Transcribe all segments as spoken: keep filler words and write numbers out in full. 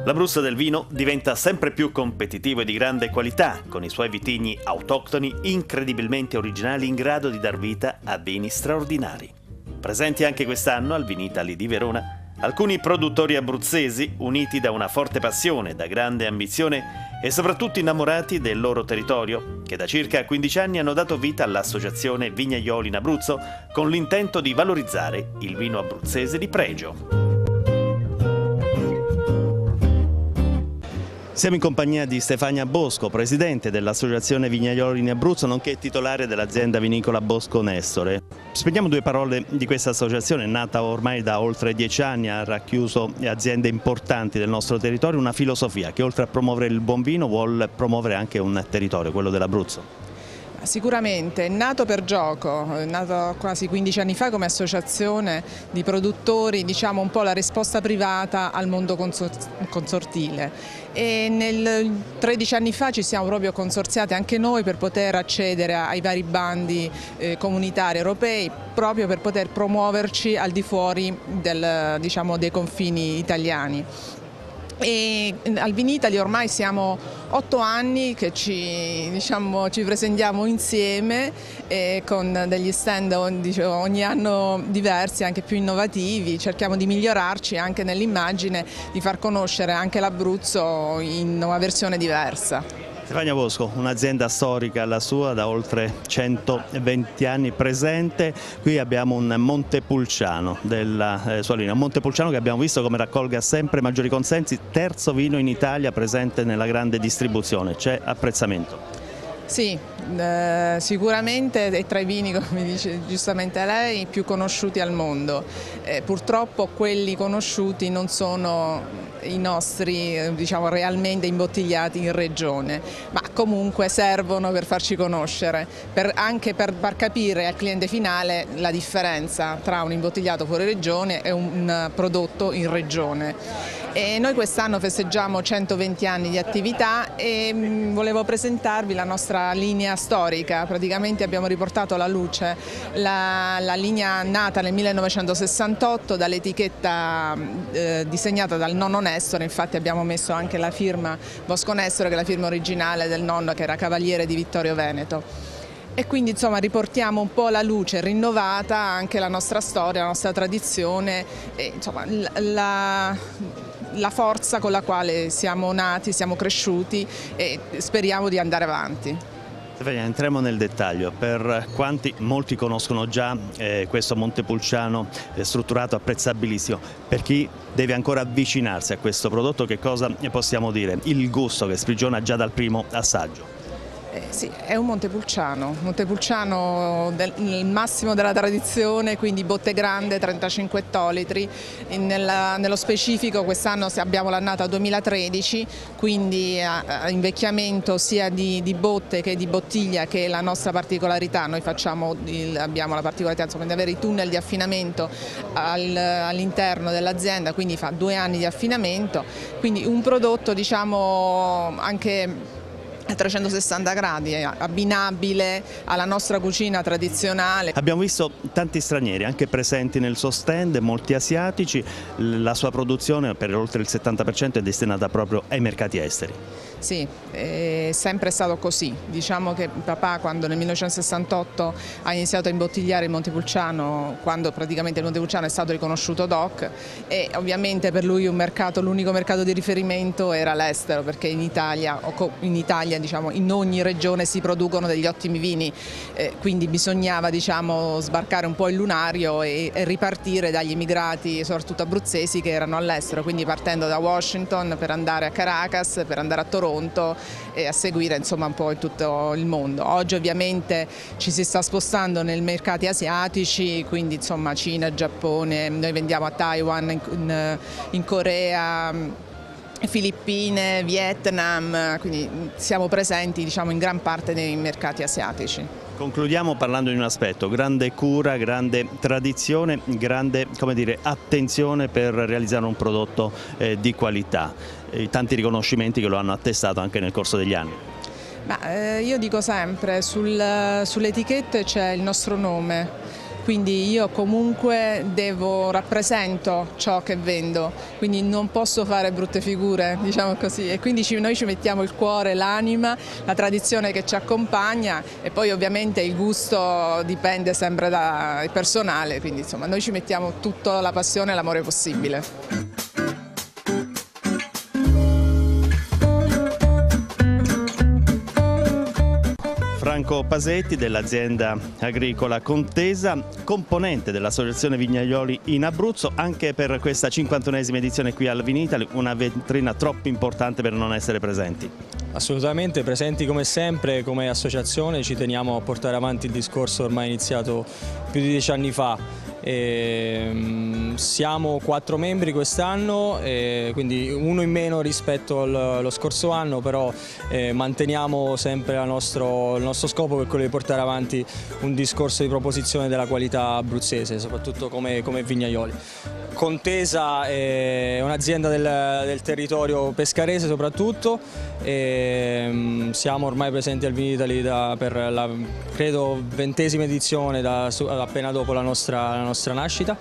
L'Abruzzo del vino diventa sempre più competitivo e di grande qualità, con i suoi vitigni autoctoni incredibilmente originali in grado di dar vita a vini straordinari. Presenti anche quest'anno al Vinitaly di Verona, alcuni produttori abruzzesi uniti da una forte passione, da grande ambizione e soprattutto innamorati del loro territorio, che da circa quindici anni hanno dato vita all'associazione Vignaioli in Abruzzo con l'intento di valorizzare il vino abruzzese di pregio. Siamo in compagnia di Stefania Bosco, presidente dell'Associazione Vignaioli in Abruzzo, nonché titolare dell'azienda vinicola Bosco Nestore. Spieghiamo due parole di questa associazione, nata ormai da oltre dieci anni, ha racchiuso aziende importanti del nostro territorio, una filosofia che oltre a promuovere il buon vino vuole promuovere anche un territorio, quello dell'Abruzzo. Sicuramente, è nato per gioco, è nato quasi quindici anni fa come associazione di produttori, diciamo un po' la risposta privata al mondo consortile, e nel tredici anni fa ci siamo proprio consorziati anche noi per poter accedere ai vari bandi eh, comunitari europei, proprio per poter promuoverci al di fuori del, diciamo, dei confini italiani. E al Vinitaly ormai siamo otto anni che ci, diciamo, ci presentiamo insieme eh, con degli stand diciamo, ogni anno diversi, anche più innovativi, cerchiamo di migliorarci anche nell'immagine, di far conoscere anche l'Abruzzo in una versione diversa. Stefania Bosco, un'azienda storica la sua, da oltre centoventi anni presente. Qui abbiamo un Montepulciano della eh, sua linea, un Montepulciano che abbiamo visto come raccolga sempre maggiori consensi, terzo vino in Italia presente nella grande distribuzione. C'è apprezzamento? Sì, eh, sicuramente è tra i vini, come dice giustamente lei, più conosciuti al mondo. Eh, purtroppo quelli conosciuti non sono i nostri, diciamo, realmente imbottigliati in regione, ma comunque servono per farci conoscere, per, anche per far capire al cliente finale la differenza tra un imbottigliato fuori regione e un, un prodotto in regione. E noi quest'anno festeggiamo centoventi anni di attività e mh, volevo presentarvi la nostra linea storica. Praticamente abbiamo riportato alla luce la, la linea nata nel millenovecentosessantotto dall'etichetta eh, disegnata dal nonno Nestore. Infatti abbiamo messo anche la firma Bosco Nestore, che è la firma originale del nonno, che era cavaliere di Vittorio Veneto. E quindi insomma riportiamo un po' alla luce rinnovata anche la nostra storia, la nostra tradizione, e, insomma, la, la forza con la quale siamo nati, siamo cresciuti e speriamo di andare avanti. Stefania, entriamo nel dettaglio. Per quanti, molti conoscono già eh, questo Montepulciano eh, strutturato, apprezzabilissimo. Per chi deve ancora avvicinarsi a questo prodotto, che cosa possiamo dire? Il gusto che sprigiona già dal primo assaggio. Eh, sì, è un Montepulciano, Montepulciano del nel massimo della tradizione, quindi botte grande, trentacinque ettolitri. Nella, nello specifico quest'anno abbiamo l'annata duemilatredici, quindi a, a invecchiamento sia di, di botte che di bottiglia, che è la nostra particolarità. Noi facciamo il, abbiamo la particolarità insomma, di avere i tunnel di affinamento al, all'interno dell'azienda, quindi fa due anni di affinamento, quindi un prodotto diciamo anche a trecentosessanta gradi, abbinabile alla nostra cucina tradizionale. Abbiamo visto tanti stranieri anche presenti nel suo stand, molti asiatici. La sua produzione per oltre il settanta per cento è destinata proprio ai mercati esteri. Sì, è sempre stato così. Diciamo che papà, quando nel millenovecentosessantotto ha iniziato a imbottigliare il Montepulciano, quando praticamente il Montepulciano è stato riconosciuto D O C, e ovviamente per lui un mercato, l'unico mercato di riferimento era l'estero, perché in Italia, in Italia diciamo, in ogni regione si producono degli ottimi vini, eh, quindi bisognava diciamo, sbarcare un po' il lunario e, e ripartire dagli immigrati, soprattutto abruzzesi, che erano all'estero, quindi partendo da Washington per andare a Caracas, per andare a Toronto e a seguire insomma un po' in tutto il mondo. Oggi ovviamente ci si sta spostando nei mercati asiatici, quindi insomma Cina, Giappone, noi vendiamo a Taiwan, in, in, in Corea, Filippine, Vietnam, quindi siamo presenti diciamo, in gran parte dei mercati asiatici. Concludiamo parlando di un aspetto: grande cura, grande tradizione, grande come dire, attenzione per realizzare un prodotto eh, di qualità. E tanti riconoscimenti che lo hanno attestato anche nel corso degli anni. Ma, eh, io dico sempre, sul, sulle etichette c'è il nostro nome. quindi io comunque devo rappresento ciò che vendo, quindi non posso fare brutte figure, diciamo così, e quindi ci, noi ci mettiamo il cuore, l'anima, la tradizione che ci accompagna e poi ovviamente il gusto dipende sempre dal personale, quindi insomma noi ci mettiamo tutta la passione e l'amore possibile. Franco Pasetti dell'azienda agricola Contesa, componente dell'Associazione Vignaioli in Abruzzo, anche per questa cinquantunesima edizione qui al Vinitaly, una vetrina troppo importante per non essere presenti. Assolutamente, presenti come sempre, come associazione ci teniamo a portare avanti il discorso ormai iniziato più di dieci anni fa. E, um, siamo quattro membri quest'anno, quindi uno in meno rispetto al, allo scorso anno, però eh, manteniamo sempre la nostro, il nostro scopo, che è quello di portare avanti un discorso di proposizione della qualità abruzzese, soprattutto come, come vignaioli. Contesa è un'azienda del, del territorio pescarese soprattutto, e, um, siamo ormai presenti al Vinitaly da, per la credo ventesima edizione da, appena dopo la nostra, la nostra nascita.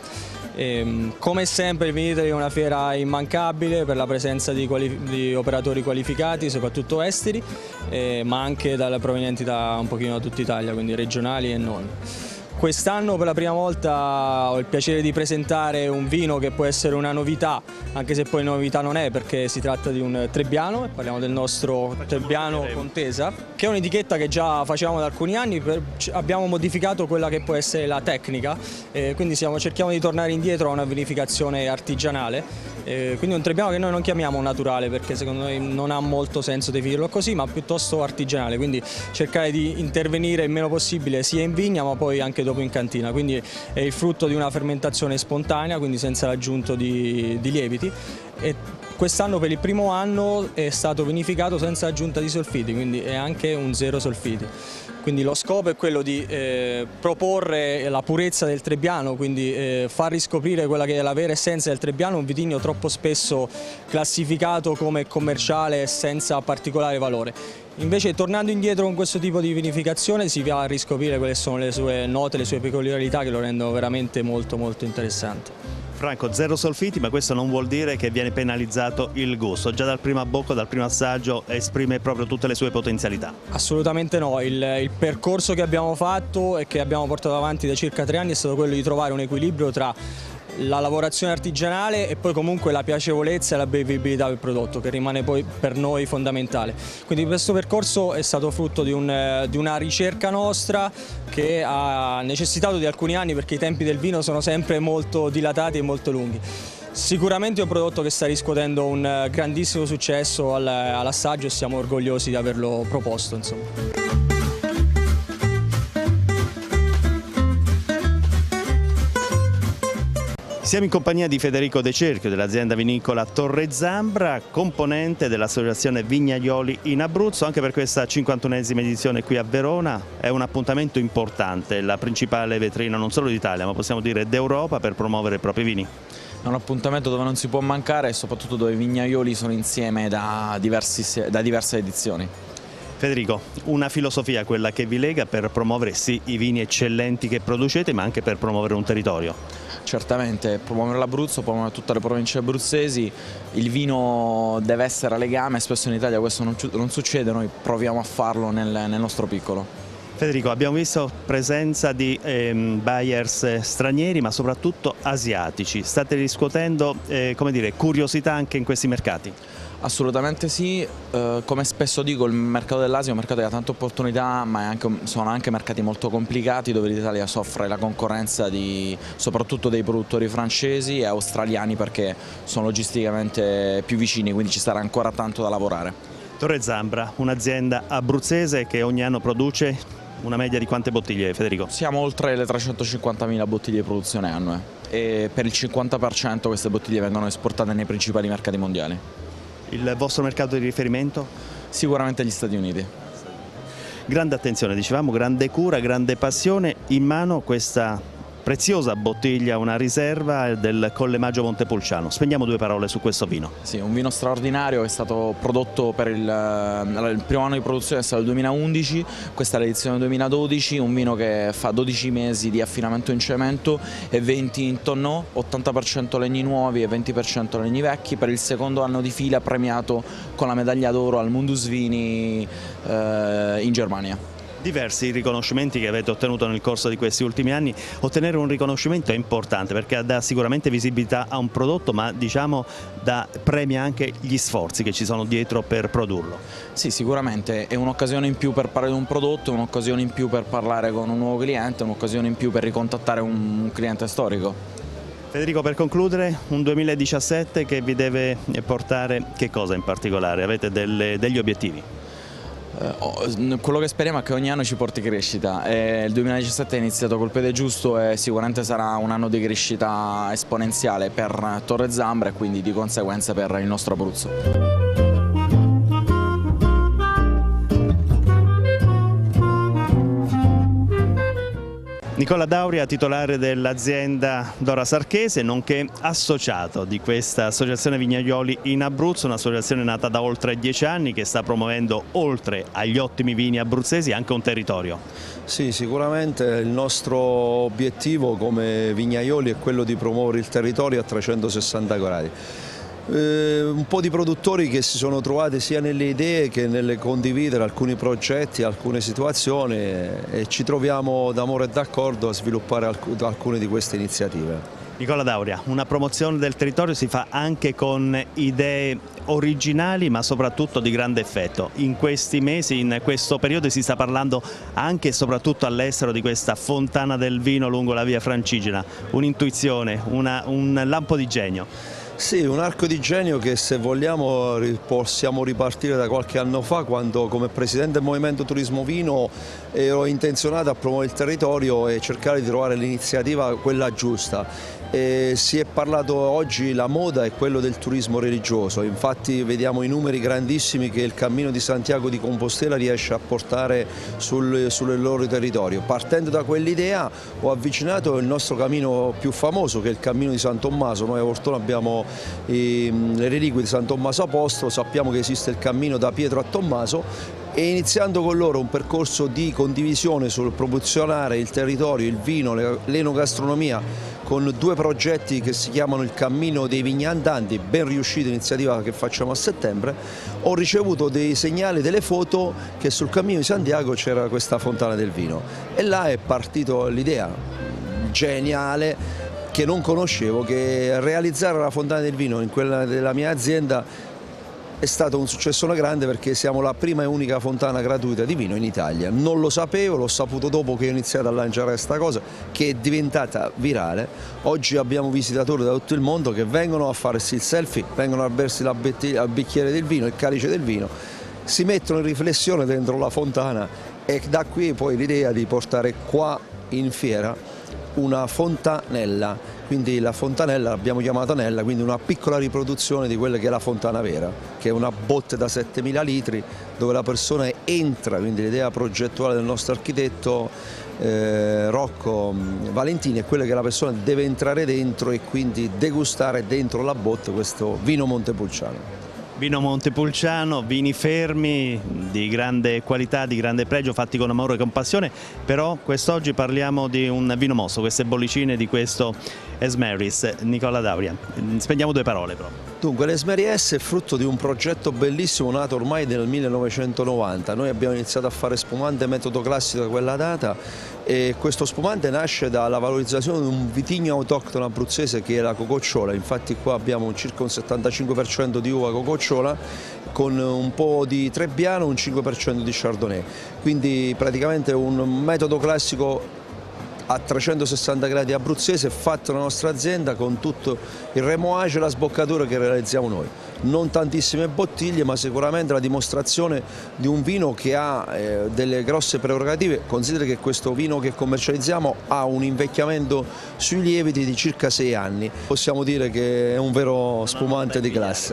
E, come sempre il Vinitaly è una fiera immancabile per la presenza di, di operatori qualificati, soprattutto esteri, eh, ma anche da, provenienti da un pochino da tutta Italia, quindi regionali e non. Quest'anno per la prima volta ho il piacere di presentare un vino che può essere una novità, anche se poi novità non è, perché si tratta di un Trebbiano, parliamo del nostro Trebbiano Contesa, che è un'etichetta che già facevamo da alcuni anni, per, abbiamo modificato quella che può essere la tecnica, eh, quindi siamo, cerchiamo di tornare indietro a una vinificazione artigianale, eh, quindi un Trebbiano che noi non chiamiamo naturale, perché secondo noi non ha molto senso definirlo così, ma piuttosto artigianale, quindi cercare di intervenire il meno possibile sia in vigna ma poi anche dopo in cantina, quindi è il frutto di una fermentazione spontanea, quindi senza l'aggiunto di, di lieviti, e quest'anno per il primo anno è stato vinificato senza aggiunta di solfiti, quindi è anche un zero solfiti. Quindi lo scopo è quello di eh, proporre la purezza del Trebbiano, quindi eh, far riscoprire quella che è la vera essenza del Trebbiano, un vitigno troppo spesso classificato come commerciale e senza particolare valore. Invece, tornando indietro con questo tipo di vinificazione, si va a riscoprire quelle sono le sue note, le sue peculiarità che lo rendono veramente molto molto interessante. Franco, zero solfiti, ma questo non vuol dire che viene penalizzato il gusto. Già dal primo abbocco, dal primo assaggio, esprime proprio tutte le sue potenzialità. Assolutamente no, il, il percorso che abbiamo fatto e che abbiamo portato avanti da circa tre anni è stato quello di trovare un equilibrio tra la lavorazione artigianale e poi comunque la piacevolezza e la bevibilità del prodotto, che rimane poi per noi fondamentale. Quindi questo percorso è stato frutto di, un, di una ricerca nostra che ha necessitato di alcuni anni, perché i tempi del vino sono sempre molto dilatati e molto lunghi. Sicuramente è un prodotto che sta riscuotendo un grandissimo successo all'assaggio e siamo orgogliosi di averlo proposto, insomma. Siamo in compagnia di Federico De Cerchio dell'azienda vinicola Torre Zambra, componente dell'Associazione Vignaioli in Abruzzo. Anche per questa cinquantunesima edizione qui a Verona è un appuntamento importante, la principale vetrina non solo d'Italia ma possiamo dire d'Europa per promuovere i propri vini. È un appuntamento dove non si può mancare e soprattutto dove i vignaioli sono insieme da, diversi, da diverse edizioni. Federico, una filosofia quella che vi lega per promuovere sì i vini eccellenti che producete, ma anche per promuovere un territorio. Certamente, promuovere l'Abruzzo, promuovere tutte le province abruzzesi, il vino deve essere a legame, spesso in Italia questo non, non succede, noi proviamo a farlo nel, nel nostro piccolo. Federico, abbiamo visto presenza di ehm, buyers stranieri ma soprattutto asiatici, state riscuotendo eh, come dire, curiosità anche in questi mercati? Assolutamente sì, eh, come spesso dico il mercato dell'Asia è un mercato che ha tante opportunità, ma è anche, sono anche mercati molto complicati dove l'Italia soffre la concorrenza di, soprattutto dei produttori francesi e australiani, perché sono logisticamente più vicini, quindi ci sarà ancora tanto da lavorare. Torre Zambra, un'azienda abruzzese che ogni anno produce una media di quante bottiglie, Federico? Siamo oltre le trecentocinquantamila bottiglie di produzione annue e per il cinquanta per cento queste bottiglie vengono esportate nei principali mercati mondiali. Il vostro mercato di riferimento? Sicuramente gli Stati Uniti. Grande attenzione, dicevamo, grande cura, grande passione, in mano questa preziosa bottiglia, una riserva del Colle Maggio Montepulciano. Spendiamo due parole su questo vino. Sì, un vino straordinario che è stato prodotto per il, il primo anno di produzione, è stato il duemilaundici, questa è l'edizione duemiladodici, un vino che fa dodici mesi di affinamento in cemento e venti in tonneau, ottanta per cento legni nuovi e venti per cento legni vecchi, per il secondo anno di fila premiato con la medaglia d'oro al Mundus Vini eh, in Germania. Diversi riconoscimenti che avete ottenuto nel corso di questi ultimi anni. Ottenere un riconoscimento è importante perché dà sicuramente visibilità a un prodotto, ma diciamo dà, premia anche gli sforzi che ci sono dietro per produrlo. Sì, sicuramente è un'occasione in più per parlare di un prodotto, un'occasione in più per parlare con un nuovo cliente, un'occasione in più per ricontattare un cliente storico. Federico, per concludere, un duemiladiciassette che vi deve portare che cosa in particolare? Avete delle, degli obiettivi? Eh, quello che speriamo è che ogni anno ci porti crescita. Eh, il duemiladiciassette è iniziato col piede giusto e sicuramente sarà un anno di crescita esponenziale per Torre Zambra e quindi di conseguenza per il nostro Abruzzo. Nicola Dauria, titolare dell'azienda Dora Sarchese, nonché associato di questa associazione Vignaioli in Abruzzo, un'associazione nata da oltre dieci anni che sta promuovendo, oltre agli ottimi vini abruzzesi, anche un territorio. Sì, sicuramente il nostro obiettivo come Vignaioli è quello di promuovere il territorio a trecentosessanta gradi. Eh, un po' di produttori che si sono trovati sia nelle idee che nelle condividere alcuni progetti, alcune situazioni e ci troviamo d'amore e d'accordo a sviluppare alc- alcune di queste iniziative. Nicola Dauria, una promozione del territorio si fa anche con idee originali ma soprattutto di grande effetto. In questi mesi, in questo periodo si sta parlando anche e soprattutto all'estero di questa fontana del vino lungo la via Francigena, un'intuizione, una, un lampo di genio. Sì, un arco di genio che se vogliamo possiamo ripartire da qualche anno fa, quando come Presidente del Movimento Turismo Vino ero intenzionato a promuovere il territorio e cercare di trovare l'iniziativa quella giusta. E si è parlato oggi, la moda è quello del turismo religioso, infatti vediamo i numeri grandissimi che il Cammino di Santiago di Compostela riesce a portare sul, sul loro territorio. Partendo da quell'idea ho avvicinato il nostro cammino più famoso, che è il Cammino di San Tommaso. Noi a Ortona abbiamo i, le reliquie di San Tommaso Apostolo, sappiamo che esiste il cammino da Pietro a Tommaso, e iniziando con loro un percorso di condivisione sul promozionare il territorio, il vino, l'enogastronomia, con due progetti che si chiamano il Cammino dei Vigneandanti, ben riuscita iniziativa che facciamo a settembre, ho ricevuto dei segnali, delle foto che sul Cammino di Santiago c'era questa fontana del vino e là è partita l'idea geniale che non conoscevo, che realizzare la fontana del vino in quella della mia azienda è stato un successo grande, perché siamo la prima e unica fontana gratuita di vino in Italia. Non lo sapevo, l'ho saputo dopo che ho iniziato a lanciare questa cosa, che è diventata virale. Oggi abbiamo visitatori da tutto il mondo che vengono a farsi il selfie, vengono a bersi la il bicchiere del vino, il calice del vino, si mettono in riflessione dentro la fontana e da qui poi l'idea di portare qua in fiera una fontanella. Quindi la fontanella l'abbiamo chiamata Nella, quindi una piccola riproduzione di quella che è la fontana vera, che è una botte da settemila litri dove la persona entra, quindi l'idea progettuale del nostro architetto eh, Rocco Valentini è quella che la persona deve entrare dentro e quindi degustare dentro la botte questo vino montepulciano. Vino Montepulciano, vini fermi, di grande qualità, di grande pregio, fatti con amore e con passione, però quest'oggi parliamo di un vino mosso, queste bollicine di questo Esmeris. Nicola Dauria, spendiamo due parole proprio. Dunque l'Esmeris è frutto di un progetto bellissimo nato ormai nel millenovecentonovanta. Noi abbiamo iniziato a fare spumante metodo classico da quella data e questo spumante nasce dalla valorizzazione di un vitigno autoctono abruzzese che è la cococciola. Infatti qua abbiamo circa un settantacinque per cento di uva cococciola con un po' di Trebbiano e un cinque per cento di Chardonnay, quindi praticamente un metodo classico a trecentosessanta gradi abruzzese fatto nella nostra azienda con tutto il remouage e la sboccatura che realizziamo noi. Non tantissime bottiglie, ma sicuramente la dimostrazione di un vino che ha eh, delle grosse prerogative. Consideri che questo vino che commercializziamo ha un invecchiamento sui lieviti di circa sei anni. Possiamo dire che è un vero spumante di classe.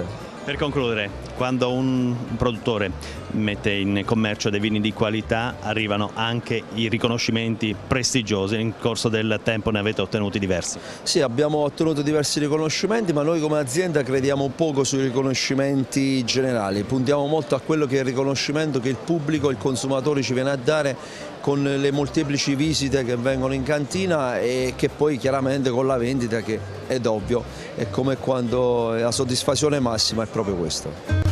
Per concludere, quando un produttore mette in commercio dei vini di qualità arrivano anche i riconoscimenti prestigiosi, nel corso del tempo ne avete ottenuti diversi? Sì, abbiamo ottenuto diversi riconoscimenti, ma noi come azienda crediamo poco sui riconoscimenti generali, puntiamo molto a quello che è il riconoscimento che il pubblico, il consumatore ci viene a dare con le molteplici visite che vengono in cantina e che poi chiaramente con la vendita, che è ovvio, è come quando la soddisfazione massima è proprio questo.